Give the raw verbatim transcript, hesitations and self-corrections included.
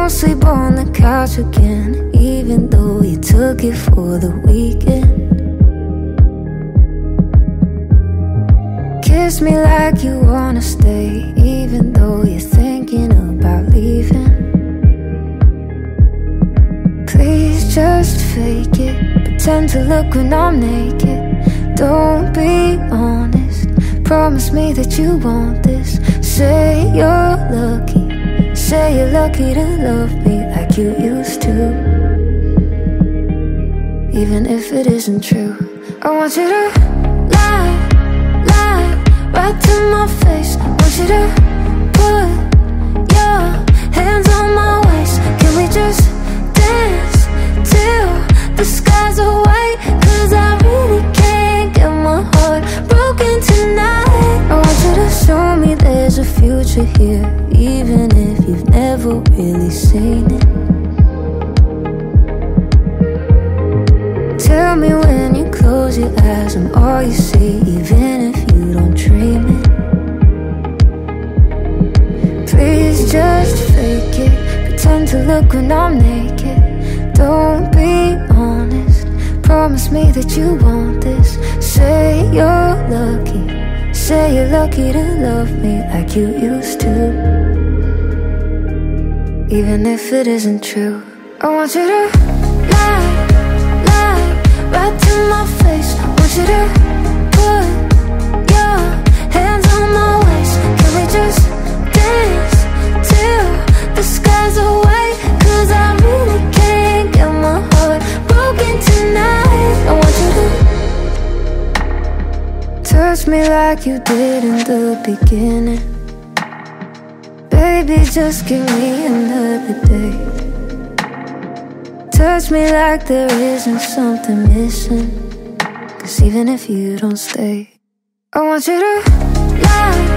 won't sleep on the couch again, even though you took it for the weekend. Kiss me like you wanna stay, even though you're thinking about leaving. Please just fake it, pretend to look when I'm naked. Don't be honest, promise me that you want this. Say you're lucky, say you're lucky to love me like you used to. Even if it isn't true, I want you to lie, lie right to my face. I want you to put your hands on my waist. Can we just dance till the skies are white? Cause I really can't get my heart broken tonight. I want you to show me there's a future here, even if you've never really seen it. Tell me when you close your eyes I'm all you see, even if you don't dream it. Please just fake it, pretend to look when I'm naked. Don't be honest, promise me that you want this. Say you're lucky, say you're lucky to love me like you used to. Even if it isn't true, I want you to lie, lie right to my face. I want you to put your hands on my waist. Can we just dance till the skies are white? Cause I really can't get my heart broken tonight. I want you to touch me like you did in the beginning. Baby, just give me another day. Touch me like there isn't something missing. Cause even if you don't stay, I want you to lie,